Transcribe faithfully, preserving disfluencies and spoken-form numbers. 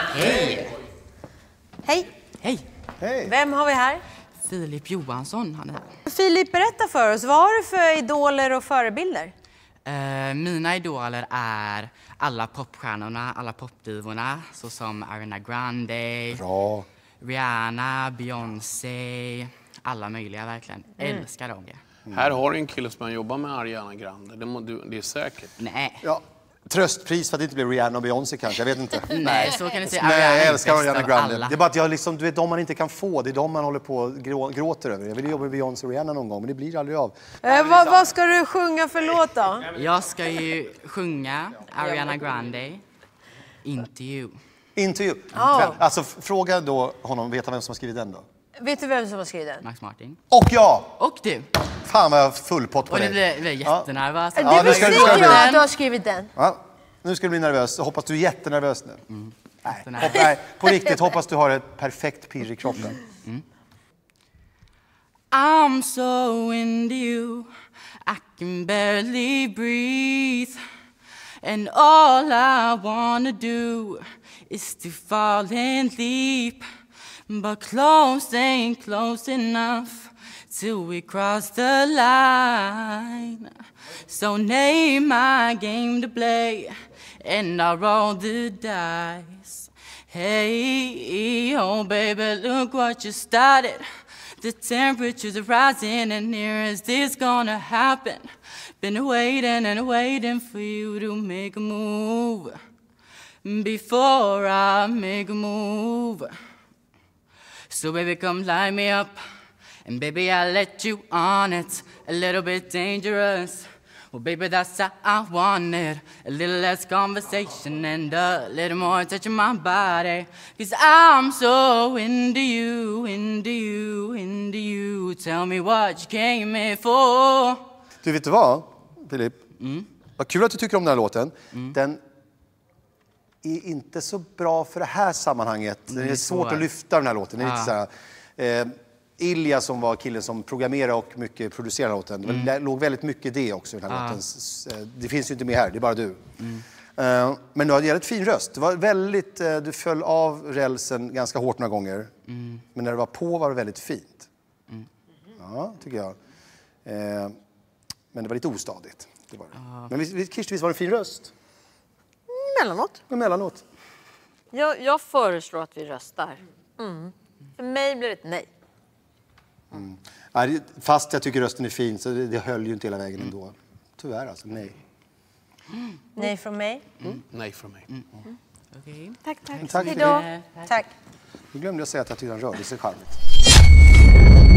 Hej! Hej! Hej! Hej! Vem har vi här? Filip Johansson, han är här. Filip, berätta för oss. Vad har du för idoler och förebilder? Uh, mina idoler är alla popstjärnorna, alla popdivorna, såsom Ariana Grande, Bra. Rihanna, Beyoncé, alla möjliga verkligen. Mm. Älskar dem. Mm. Här har du en kille som jobbar med Ariana Grande. Det, må, du, det är säkert. Nej. Ja, tröstpris för att det inte blir Rihanna och Beyoncé kanske, jag vet inte. Nej, så kan du säga. Nej, Ariana jag är älskar bäst Ariana av Grande. alla. Det är bara att jag liksom, du vet, de man inte kan få, det är de man håller på och grå, gråter över. Jag vill jobba med Beyoncé och Rihanna någon gång, men det blir aldrig av. Eh, vad, vad ska du sjunga för låt då? Jag ska ju sjunga Ariana Grande, Into You. Intervju. Ja. Alltså fråga då honom, vet han vem som har skrivit den då? Vet du vem som har skrivit den? Max Martin. Och jag! Och du. Fan vad jag har full pott på Och dig. det blir, blir jättenervös. Det Ja, nu ska visste du- inte ska du- jag att du har skrivit den. Ja, nu ska du bli nervös. Jag hoppas du är jättenervös nu. Mm. Nej, Jättenervös. hopp, nej, på riktigt, hoppas du har ett perfekt pirr i kroppen. Mm. I'm so into you, I can barely breathe. And all I wanna do is to fall and leap. But close ain't close enough till we cross the line. So name my game to play and I'll roll the dice. Hey, oh baby, look what you started. The temperature's rising and near is this gonna happen? Been waiting and waiting for you to make a move before I make a move. So baby, come light me up, and baby, I'll let you on it. A little bit dangerous. Well, baby, that's how I want it. A little less conversation and a little more touching my body. Cause I'm so into you, into you, into you. Tell me what you came here for. Du, vet du vad, Filip? Mm. Vad kul att du tycker om den här låten. Mm. Den är inte så bra för det här sammanhanget. Det är, Det är svårt svår. att lyfta den här låten. Det är Ja. lite så här, eh, Ilja som var killen som programmerade och mycket producerade låten. Mm. Det låg väldigt mycket det också i den här Ja. låten. S- s- Det finns ju inte med här, det är bara du. Mm. Eh, men du har jävligt fin röst. Det var väldigt, eh, du föll av rälsen ganska hårt några gånger. Mm. Men när det var på var det väldigt fint. Mm. Ja, tycker jag. Eh, men det var lite ostadigt. Det var det. Ja. Men visst, visst, Kirsti, visst var det en fin röst? Mellanåt. Emellanåt. Jag, jag föreslår att vi röstar. Mm. För mig blir det ett nej. Mm. Ja, det- fast jag tycker rösten är fin så det, det höll ju inte hela vägen ändå. Tyvärr alltså, nej. Nej från mig. Mm. Nej från mig. Mm. Okej. Tack, tack. Tack Hej för då. det. Tack. Nu glömde jag säga att jag tyckte han rörde sig charmigt.